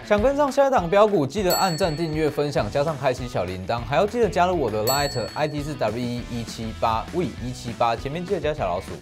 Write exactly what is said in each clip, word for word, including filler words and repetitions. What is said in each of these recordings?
想跟上下一档标股，记得按赞、订阅、分享，加上开启小铃铛，还要记得加入我的 Line I D 是 W 一七八 V 一七八，前面记得加小老鼠。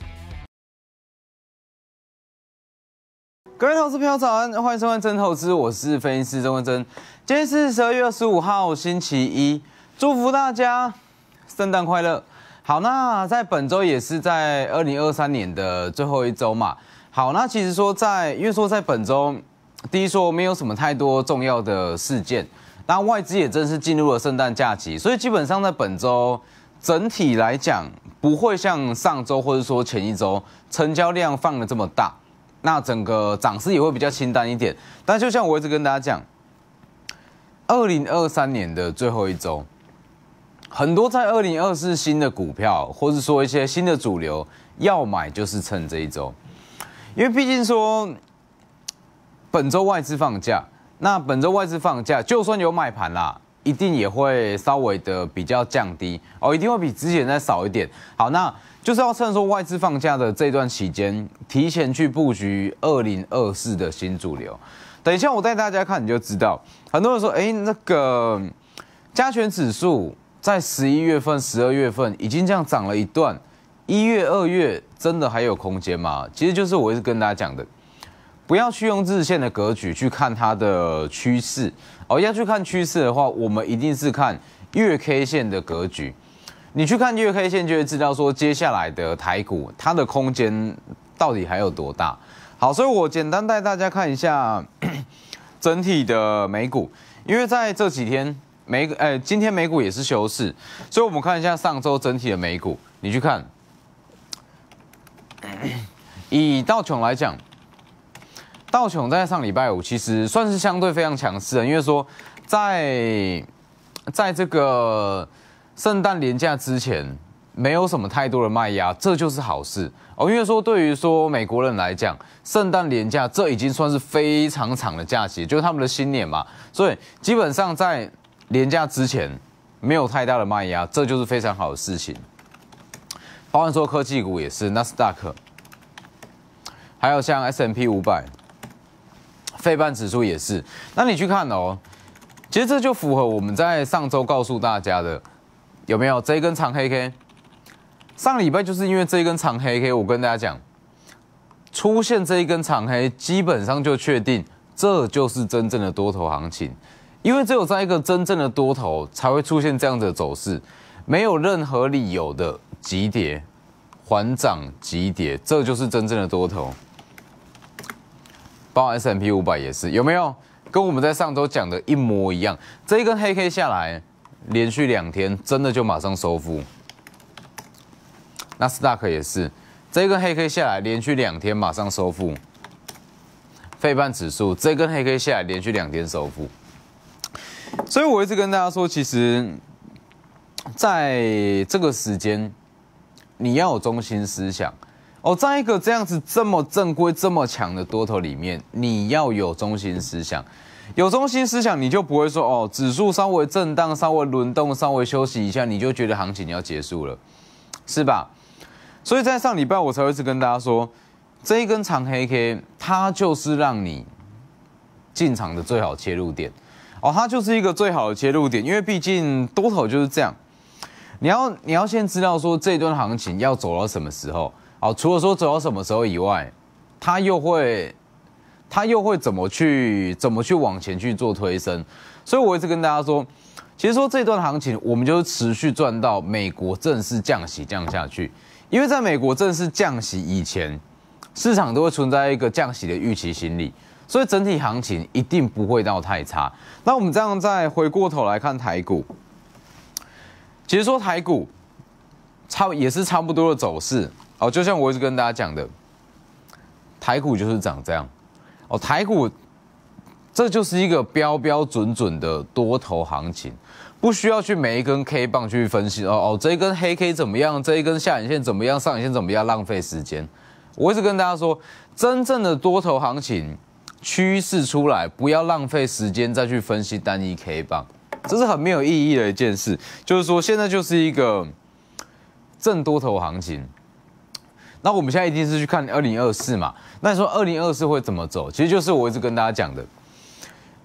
各位投资朋友早安，欢迎收看真投资，我是分析师郑文珍。今天是十二月二十五号，星期一，祝福大家圣诞快乐。好，那在本周也是在二零二三年的最后一周嘛。好，那其实说在，因为说在本周，第一说没有什么太多重要的事件，那外资也正式进入了圣诞假期，所以基本上在本周整体来讲，不会像上周或者说前一周成交量放的这么大。那整个涨势也会比较清淡一点，但就像我一直跟大家讲，二零二三年的最后一周，很多在二零二四新的股票，或是说一些新的主流要买，就是趁这一周，因为毕竟说本周外资放假，那本周外资放假，就算有买盘啦，一定也会稍微的比较降低哦，一定会比之前再少一点。好，那就是要趁说外资放假的这段期间，提前去布局二零二四的新主流。等一下我带大家看，你就知道。很多人说，哎，那个加权指数在十一月份、十二月份已经这样涨了一段，一月、二月真的还有空间吗？其实就是我一直跟大家讲的，不要去用日线的格局去看它的趋势哦，要去看趋势的话，我们一定是看月 K 线的格局。你去看月 K 线就会知道说接下来的台股它的空间到底还有多大。好，所以我简单带大家看一下整体的美股，因为在这几天美股，哎，今天美股也是休市，所以我们看一下上周整体的美股。你去看，以道琼来讲，道琼在上礼拜五其实算是相对非常强势的，因为说在在这个圣诞连假之前，没有什么太多的卖压，这就是好事哦。因为说对于说美国人来讲，圣诞连假这已经算是非常长的假期，就是他们的新年嘛，所以基本上在连假之前没有太大的卖压，这就是非常好的事情。包含说科技股也是，纳斯达克，还有像 S and P 五百，费半指数也是。那你去看哦，其实这就符合我们在上周告诉大家的。有没有这一根长黑 K？ 上礼拜就是因为这一根长黑 K， 我跟大家讲，出现这一根长黑，基本上就确定这就是真正的多头行情。因为只有在一个真正的多头才会出现这样的走势，没有任何理由的急跌、缓涨急跌，这就是真正的多头。包含 S and P 五百也是，有没有？跟我们在上周讲的一模一样，这一根黑 K 下来。连续两天真的就马上收复，纳斯达克也是，这根黑 K 下来连续两天马上收复，费半指数这根黑 K 下来连续两天收复，所以我一直跟大家说，其实在这个时间你要有中心思想哦，在一个这样子这么正规、这么强的多头里面，你要有中心思想。有中心思想，你就不会说哦，指数稍微震荡、稍微轮动、稍微休息一下，你就觉得行情要结束了，是吧？所以在上礼拜我才会一直跟大家说，这一根长黑 K， 它就是让你进场的最好切入点哦，它就是一个最好的切入点，因为毕竟多头就是这样，你要你要先知道说这一段行情要走到什么时候哦，除了说走到什么时候以外，它又会。他又会怎么去怎么去往前去做推升？所以我一直跟大家说，其实说这段行情，我们就是持续赚到美国正式降息降下去。因为在美国正式降息以前，市场都会存在一个降息的预期心理，所以整体行情一定不会到太差。那我们这样再回过头来看台股，其实说台股差也是差不多的走势哦，就像我一直跟大家讲的，台股就是长这样。哦，台股这就是一个标标准准的多头行情，不需要去每一根 K 棒去分析哦哦，这一根黑 K 怎么样，这一根下影线怎么样，上影线怎么样，浪费时间。我一直跟大家说，真正的多头行情趋势出来，不要浪费时间再去分析单一 K 棒，这是很没有意义的一件事。就是说，现在就是一个正多头行情。那我们现在一定是去看二零二四嘛？那你说二零二四会怎么走？其实就是我一直跟大家讲的，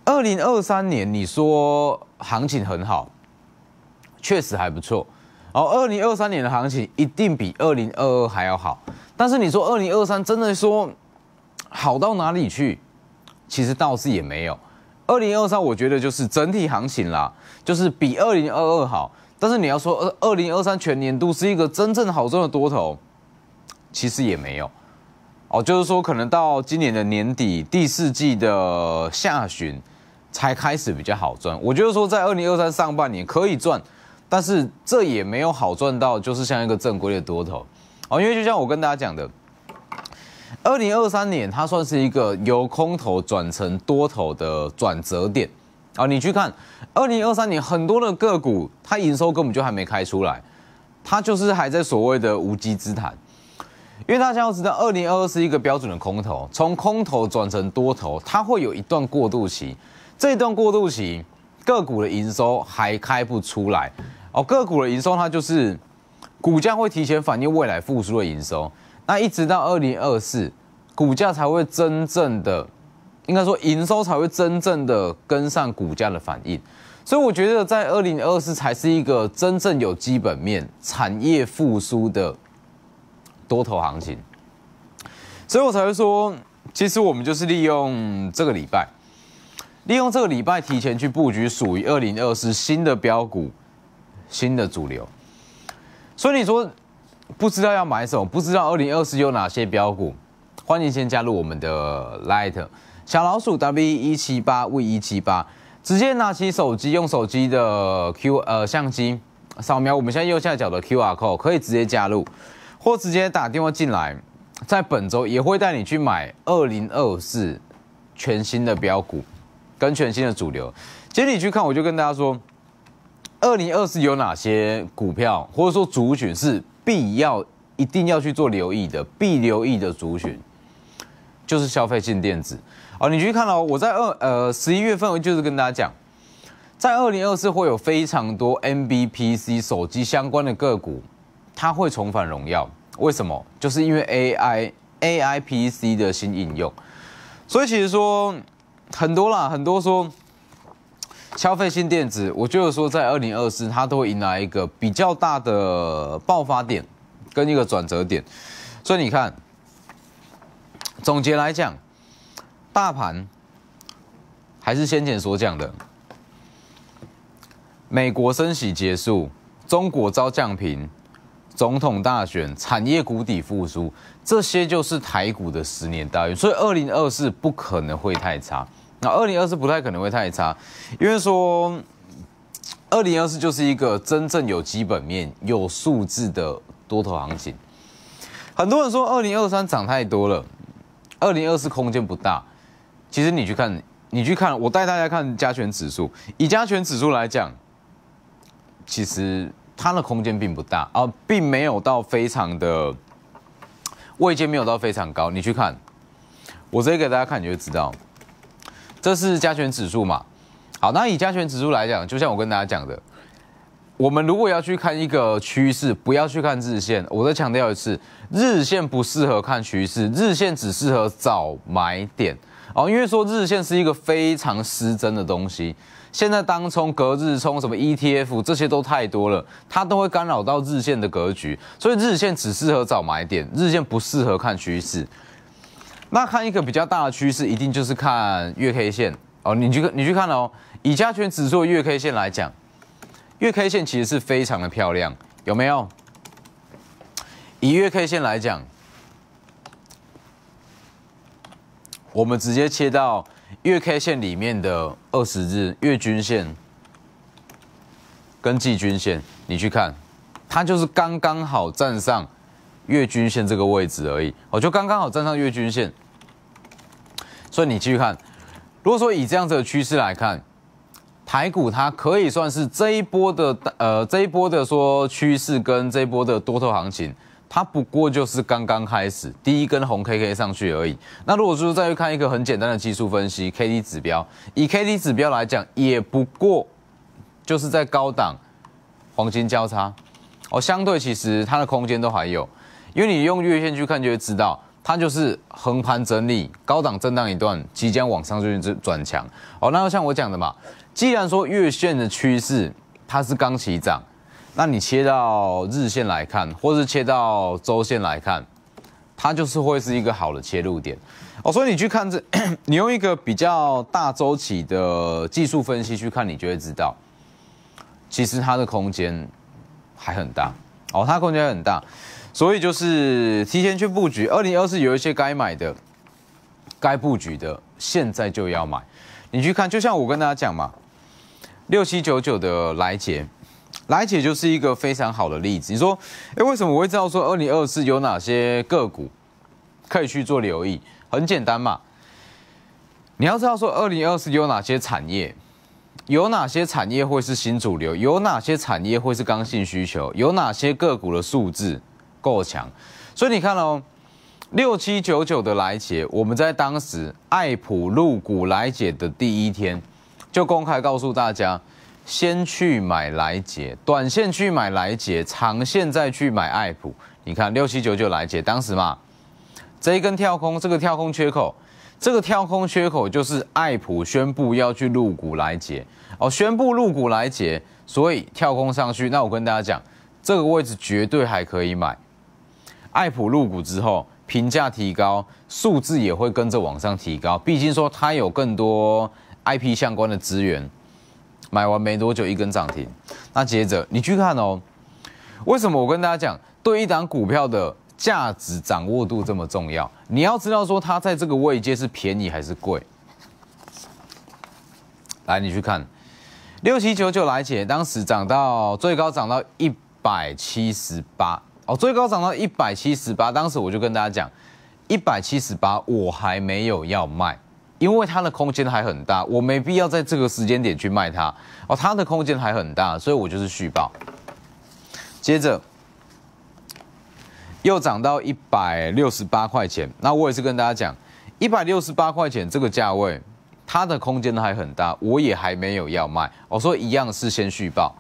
二零二三年你说行情很好，确实还不错。哦，二零二三年的行情一定比二零二二还要好。但是你说二零二三真的说好到哪里去？其实倒是也没有。二零二三我觉得就是整体行情啦，就是比二零二二好。但是你要说二零二三全年度是一个真正好赚的多头，其实也没有。哦，就是说可能到今年的年底第四季的下旬才开始比较好赚。我觉得说在二零二三上半年可以赚，但是这也没有好赚到，就是像一个正规的多头。哦，因为就像我跟大家讲的，二零二三年它算是一个由空头转成多头的转折点。啊，你去看二零二三年很多的个股，它营收根本就还没开出来，它就是还在所谓的无稽之谈。因为大家要知道，二零二二是一个标准的空头，从空头转成多头，它会有一段过渡期。这一段过渡期，个股的营收还开不出来。哦，个股的营收它就是股价会提前反映未来复苏的营收。那一直到二零二四，股价才会真正的，应该说营收才会真正的跟上股价的反应。所以我觉得在二零二四才是一个真正有基本面、产业复苏的多头行情。所以我才会说，其实我们就是利用这个礼拜，利用这个礼拜提前去布局属于二零二四新的标股、新的主流。所以你说不知道要买什么，不知道二零二四有哪些标股，欢迎先加入我们的 Light 小老鼠 W 一七八 V 一七八，直接拿起手机，用手机的 Q 呃相机扫描我们现在右下角的 Q R code， 可以直接加入，或直接打电话进来。在本周也会带你去买二零二四全新的标股跟全新的主流。今天你去看，我就跟大家说，二零二四有哪些股票或者说族群是必要一定要去做留意的，必留意的族群就是消费性电子。哦，你去看哦，我在二呃十一月份就是跟大家讲，在二零二四会有非常多 N B P C 手机相关的个股，它会重返荣耀。为什么？就是因为 A I A I P C 的新应用，所以其实说很多啦，很多说消费性电子，我觉得说在二零二四它都会迎来一个比较大的爆发点跟一个转折点。所以你看，总结来讲，大盘还是先前所讲的，美国升息结束，中国遭降频。总统大选、产业谷底复苏，这些就是台股的十年大运，所以二零二四不可能会太差。那二零二四不太可能会太差，因为说二零二四就是一个真正有基本面、有数字的多头行情。很多人说二零二三涨太多了，二零二四空间不大。其实你去看，你去看，我带大家看加权指数，以加权指数来讲，其实它的空间并不大啊，并没有到非常的位阶没有到非常高。你去看，我直接给大家看，你就知道，这是加权指数嘛。好，那以加权指数来讲，就像我跟大家讲的，我们如果要去看一个趋势，不要去看日线。我再强调一次，日线不适合看趋势，日线只适合找买点哦。因为说日线是一个非常失真的东西。现在当冲、隔日冲、什么 E T F 这些都太多了，它都会干扰到日线的格局，所以日线只适合找买点，日线不适合看趋势。那看一个比较大的趋势，一定就是看月 K 线哦。你去你去看哦，以加权指数的月 K 线来讲，月 K 线其实是非常的漂亮，有没有？以月 K 线来讲，我们直接切到月 K 线里面的二十日月均线跟季均线，你去看，它就是刚刚好站上月均线这个位置而已，哦，就刚刚好站上月均线。所以你继续看，如果说以这样子的趋势来看，台股它可以算是这一波的呃这一波的说趋势跟这一波的多头行情。它不过就是刚刚开始，第一根红 K K 上去而已。那如果说再去看一个很简单的技术分析 ，K D 指标，以 K D 指标来讲，也不过就是在高档黄金交叉哦，相对其实它的空间都还有，因为你用月线去看就会知道， 它就是横盘整理，高档震荡一段，即将往上去转强。哦，那像我讲的嘛，既然说月线的趋势它是刚起涨，那你切到日线来看，或是切到周线来看，它就是会是一个好的切入点。哦，所以你去看这，你用一个比较大周期的技术分析去看，你就会知道，其实它的空间还很大。哦，它空间很大。所以就是提前去布局，二零二四有一些该买的、该布局的，现在就要买。你去看，就像我跟大家讲嘛，六七九九的来捷，来捷就是一个非常好的例子。你说，哎，为什么我会知道说二零二四有哪些个股可以去做留意？很简单嘛，你要知道说二零二四有哪些产业。有哪些产业会是新主流？有哪些产业会是刚性需求？有哪些个股的数字够强？所以你看哦，六七九九的来捷，我们在当时爱普入股来捷的第一天，就公开告诉大家，先去买来捷，短线去买来捷，长线再去买爱普。你看六七九九来捷，当时嘛，这一根跳空，这个跳空缺口。这个跳空缺口就是爱普宣布要去入股来捷哦，宣布入股来捷，所以跳空上去。那我跟大家讲，这个位置绝对还可以买。爱普入股之后，评价提高，数字也会跟着往上提高。毕竟说它有更多 I P 相关的资源，买完没多久一根涨停。那接着你去看哦，为什么我跟大家讲，对一档股票的价值掌握度这么重要？你要知道说它在这个位阶是便宜还是贵。来，你去看六七九九来捷，当时涨到最高涨到一百七十八哦，最高涨到一百七十八。当时我就跟大家讲，一百七十八我还没有要卖，因为它的空间还很大，我没必要在这个时间点去卖它哦，它的空间还很大，所以我就是续报。接着。又涨到一百六十八块钱，那我也是跟大家讲，一百六十八块钱这个价位，它的空间还很大，我也还没有要卖。我说一样是先续报，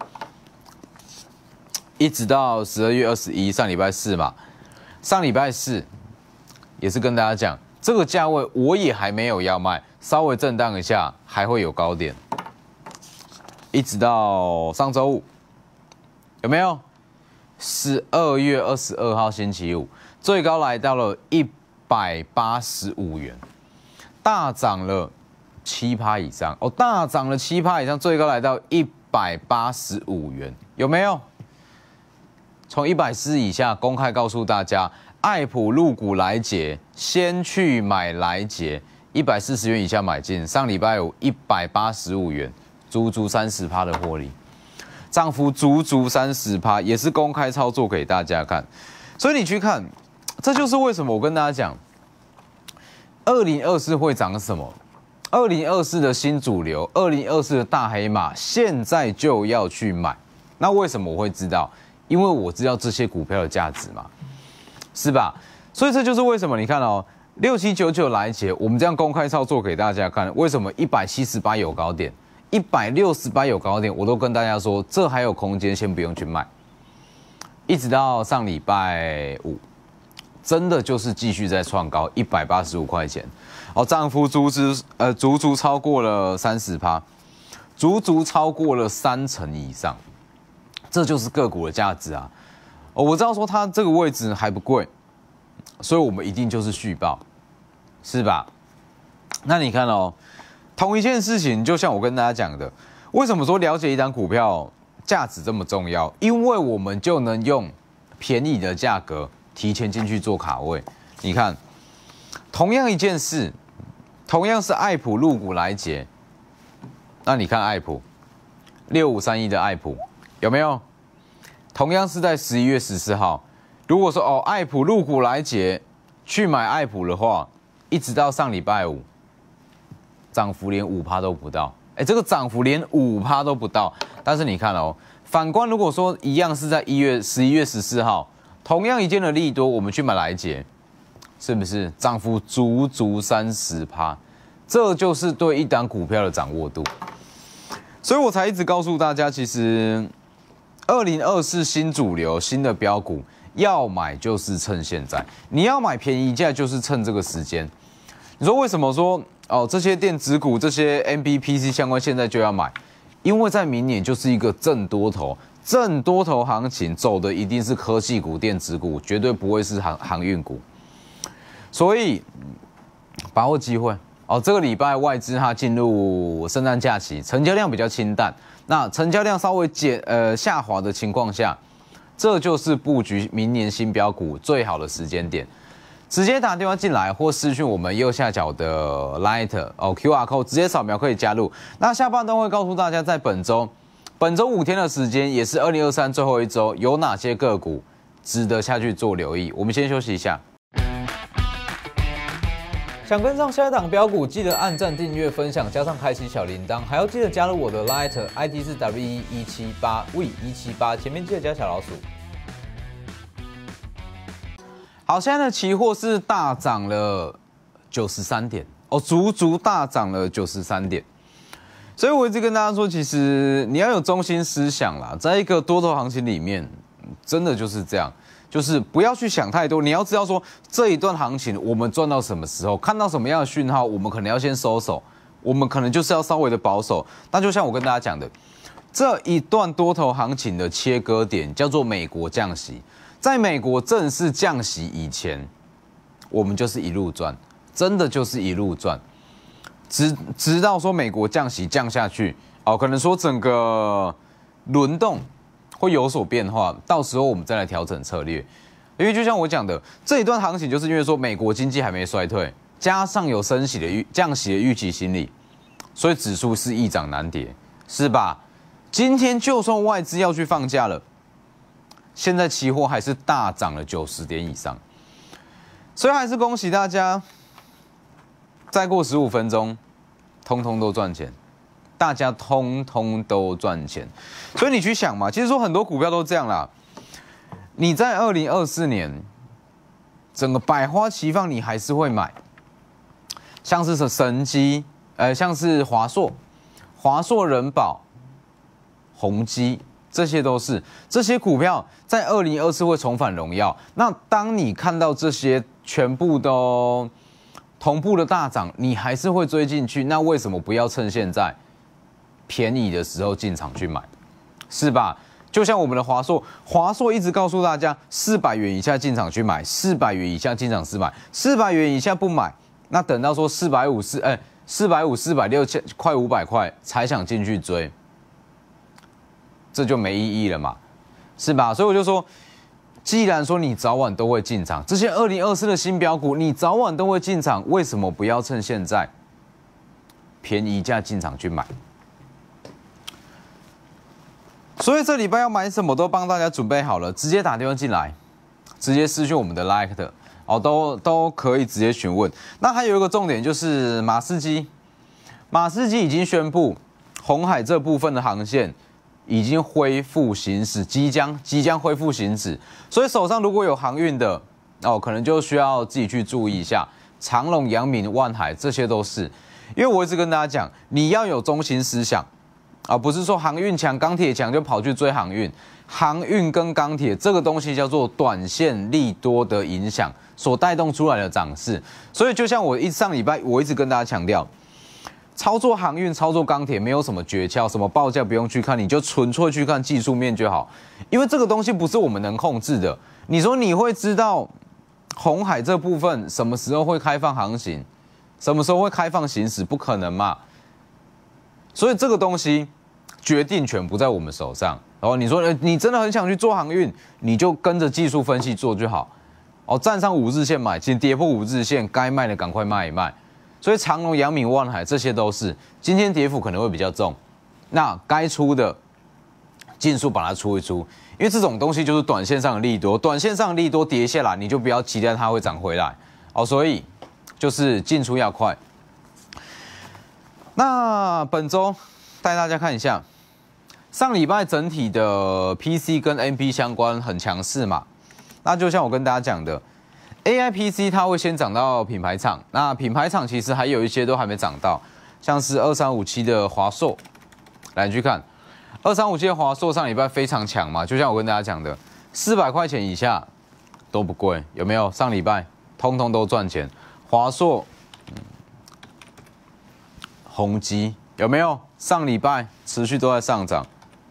一直到十二月二十一，上礼拜四嘛，上礼拜四也是跟大家讲，这个价位我也还没有要卖，稍微震荡一下还会有高点，一直到上周五，有没有？十二月二十二号星期五，最高来到了一百八十五元，大涨了七趴以上哦，大涨了七趴以上，最高来到一百八十五元，有没有？从一百四以下公开告诉大家，爱普入股来捷，先去买来捷，一百四十元以下买进，上礼拜五一百八十五元，足足三十趴的获利。涨幅足足三十趴，也是公开操作给大家看，所以你去看，这就是为什么我跟大家讲，二零二四会涨什么？二零二四的新主流，二零二四的大黑马，现在就要去买。那为什么我会知道？因为我知道这些股票的价值嘛，是吧？所以这就是为什么你看哦，六七九九来捷，我们这样公开操作给大家看，为什么一百七十八有高点？一百六十八有高点，我都跟大家说，这还有空间，先不用去卖。一直到上礼拜五，真的就是继续在创高，一百八十五块钱，哦，涨幅足足呃足足超过了三十趴，足足超过了三成以上，这就是个股的价值啊！哦，我知道说它这个位置还不贵，所以我们一定就是续报，是吧？那你看哦。同一件事情，就像我跟大家讲的，为什么说了解一档股票价值这么重要？因为我们就能用便宜的价格提前进去做卡位。你看，同样一件事，同样是爱普入股来捷，那你看爱普六五三一的爱普有没有？同样是在十一月十四号，如果说哦爱普入股来捷去买爱普的话，一直到上礼拜五。涨幅连五趴都不到，哎，这个涨幅连五趴都不到。但是你看哦，反观如果说一样是在一月十一月十四号，同样一件的利多，我们去买来捷，是不是涨幅足足三十趴？这就是对一档股票的掌握度。所以我才一直告诉大家，其实二零二四新主流、新的标股， 要买就是趁现在，你要买便宜价就是趁这个时间。你说为什么说哦这些电子股、这些 N B P C 相关现在就要买？因为在明年就是一个正多头，正多头行情走的一定是科技股、电子股，绝对不会是航航运股。所以把握机会哦。这个礼拜外资它进入圣诞假期，成交量比较清淡，那成交量稍微减呃下滑的情况下，这就是布局明年新标股最好的时间点。直接打电话进来或私讯我们右下角的 Light 哦 Q R code， 直接扫描可以加入。那下半段会告诉大家，在本周本周五天的时间，也是二零二三最后一周，有哪些个股值得下去做留意。我们先休息一下。想跟上下一档标股，记得按赞、订阅、分享，加上开启小铃铛，还要记得加入我的 Light I D 是 W 一七八 V 一七八，前面记得加小老鼠。好，现在的期货是大涨了九十三点哦，足足大涨了九十三点。所以我一直跟大家说，其实你要有中心思想啦，在一个多头行情里面，真的就是这样，就是不要去想太多。你要知道说，这一段行情我们赚到什么时候，看到什么样的讯号，我们可能要先收手，我们可能就是要稍微的保守。那就像我跟大家讲的，这一段多头行情的切割点叫做美国降息。在美国正式降息以前，我们就是一路赚，真的就是一路赚，直直到说美国降息降下去，哦，可能说整个轮动会有所变化，到时候我们再来调整策略。因为就像我讲的，这一段行情就是因为说美国经济还没衰退，加上有升息的预降息的预期心理，所以指数是易涨难跌，是吧？今天就算外资要去放假了。现在期货还是大涨了九十点以上，所以还是恭喜大家，再过十五分钟，通通都赚钱，大家通通都赚钱。所以你去想嘛，其实说很多股票都这样啦。你在二零二四年，整个百花齐放，你还是会买，像是神基，呃，像是华硕、华硕人保、宏基。这些都是这些股票在二零二四会重返荣耀。那当你看到这些全部都同步的大涨，你还是会追进去。那为什么不要趁现在便宜的时候进场去买，是吧？就像我们的华硕，华硕一直告诉大家，四百元以下进场去买，四百元以下进场试买，四百元以下不买。那等到说四百五十，哎，四百五、四百六千，快五百块才想进去追。这就没意义了嘛，是吧？所以我就说，既然说你早晚都会进场，这些二零二四的新标股，你早晚都会进场，为什么不要趁现在便宜价进场去买？所以这礼拜要买什么都帮大家准备好了，直接打电话进来，直接私讯我们的 Like 的哦，都都可以直接询问。那还有一个重点就是马士基，马士基已经宣布鸿海这部分的航线。已经恢复行驶，即将即将恢复行驶，所以手上如果有航运的哦，可能就需要自己去注意一下。长荣、阳明、万海，这些都是，因为我一直跟大家讲，你要有中心思想啊，不是说航运强、钢铁强就跑去追航运。航运跟钢铁这个东西叫做短线利多的影响所带动出来的涨势，所以就像我一上礼拜我一直跟大家强调。操作航运、操作钢铁没有什么诀窍，什么报价不用去看，你就纯粹去看技术面就好。因为这个东西不是我们能控制的。你说你会知道鸿海这部分什么时候会开放航行，什么时候会开放行驶，不可能嘛。所以这个东西决定权不在我们手上。然后你说，呃，你真的很想去做航运，你就跟着技术分析做就好。哦，站上五日线买，请跌破五日线，该卖的赶快卖一卖。所以长荣、阳明、万海这些都是今天跌幅可能会比较重，那该出的尽数把它出一出，因为这种东西就是短线上的利多，短线上的利多跌下来，你就不要期待它会涨回来哦。所以就是进出要快。那本周带大家看一下，上礼拜整体的 P C 跟 N P 相关很强势嘛，那就像我跟大家讲的。A I P C 它会先涨到品牌厂，那品牌厂其实还有一些都还没涨到，像是二三五七的华硕，来你去看，二三五七的华硕上礼拜非常强嘛，就像我跟大家讲的，四百块钱以下都不贵，有没有？上礼拜通通都赚钱。华硕、嗯、宏基有没有？上礼拜持续都在上涨。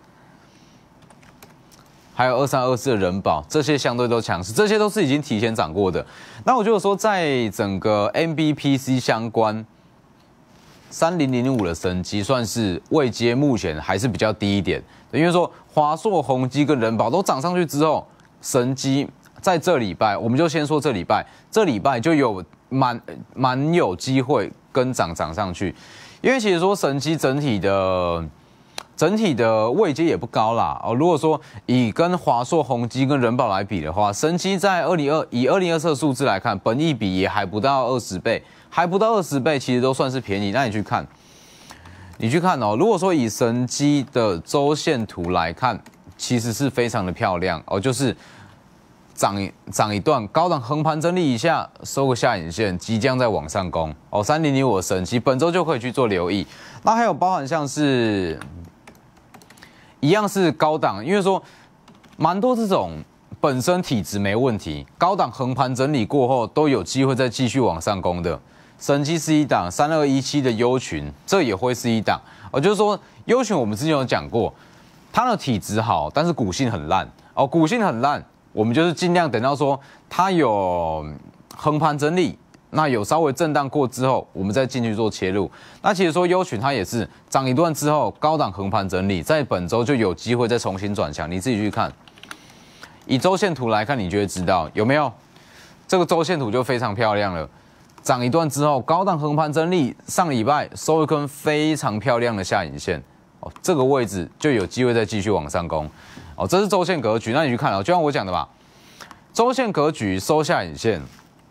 还有二三二四的人保，这些相对都强势，这些都是已经提前涨过的。那我觉得说，在整个 M B P C 相关，三零零五的神基算是位阶目前还是比较低一点，因为说华硕、宏基跟人保都涨上去之后，神基在这礼拜，我们就先说这礼拜，这礼拜就有蛮蛮有机会跟涨涨上去，因为其实说神基整体的。整体的位阶也不高啦哦。如果说以跟华硕、宏基跟人保来比的话，神基在二零二以二零二四的数字来看，本益比也还不到二十倍，还不到二十倍，其实都算是便宜。那你去看，你去看哦。如果说以神基的周线图来看，其实是非常的漂亮哦，就是涨涨一段高档横盘整理一下，收个下影线，即将在往上攻哦。三零零五的神基本周就可以去做留意。那还有包含像是。一样是高档，因为说蛮多这种本身体质没问题，高档横盘整理过后都有机会再继续往上攻的。神基是一档，三二一七的优群这也会是一档。我就是说优群我们之前有讲过，它的体质好，但是股性很烂哦，股性很烂，我们就是尽量等到说它有横盘整理。那有稍微震荡过之后，我们再进去做切入。那其实说优群它也是涨一段之后，高档横盘整理，在本周就有机会再重新转强。你自己去看，以周线图来看，你就会知道有没有这个周线图就非常漂亮了。涨一段之后，高档横盘整理，上礼拜收一根非常漂亮的下影线哦，这个位置就有机会再继续往上攻哦。这是周线格局，那你去看哦，就像我讲的吧，周线格局收下影线。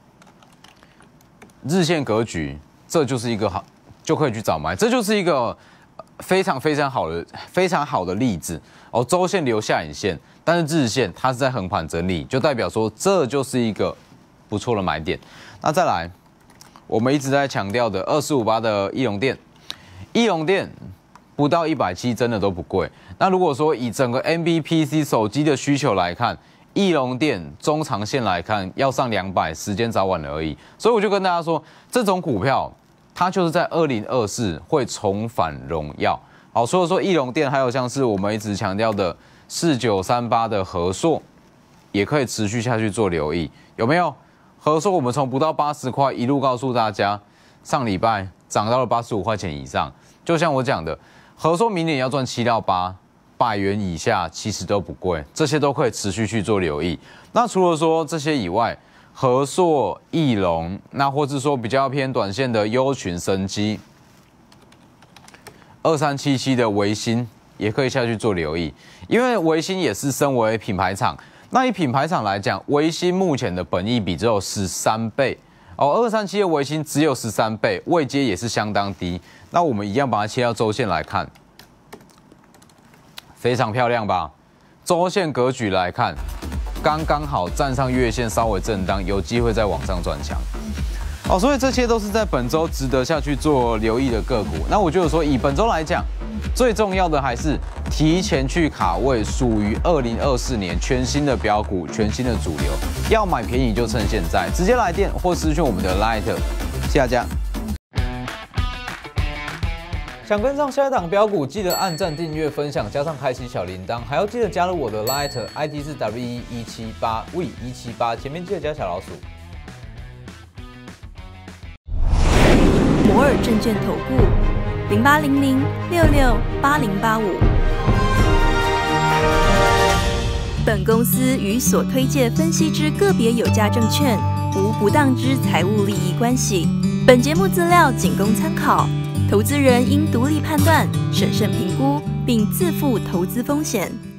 日线格局，这就是一个好，就可以去找买，这就是一个非常非常好的、非常好的例子哦。周线留下影线，但是日线它是在横盘整理，就代表说这就是一个不错的买点。那再来，我们一直在强调的二四五八的义隆电，义隆电不到一百七真的都不贵。那如果说以整个 M B P C 手机的需求来看，义隆电中长线来看要上两百，时间早晚而已。所以我就跟大家说，这种股票它就是在二零二四会重返荣耀。好，所以说义隆电还有像是我们一直强调的四九三八的和硕，也可以持续下去做留意，有没有？和硕我们从不到八十块一路告诉大家，上礼拜涨到了八十五块钱以上。就像我讲的，和硕明年要赚七到八。百元以下其实都不贵，这些都可以持续去做留意。那除了说这些以外，和硕、义隆，那或是说比较偏短线的优群、神基、二三七七的微星，也可以下去做留意。因为微星也是身为品牌厂，那以品牌厂来讲，微星目前的本益比只有十三倍哦，二三七的微星只有十三倍，位阶也是相当低。那我们一样把它切到周线来看。非常漂亮吧？周线格局来看，刚刚好站上月线，稍微震荡，有机会再往上转强。哦，所以这些都是在本周值得下去做留意的个股。那我觉得说，以本周来讲，最重要的还是提前去卡位属于二零二四年全新的标股、全新的主流。要买便宜就趁现在，直接来电或私讯我们的 Light， 谢谢大家。想跟上下一档标股，记得按赞、订阅、分享，加上开启小铃铛，还要记得加入我的 Light I D 是 W 一七八 V 一七八，前面记得加小老鼠。 摩尔证券投顾零八零零六六八零八五。本公司与所推介分析之个别有价证券无不当之财务利益关系。本节目资料仅供参考。投资人应独立判断、审慎评估，并自负投资风险。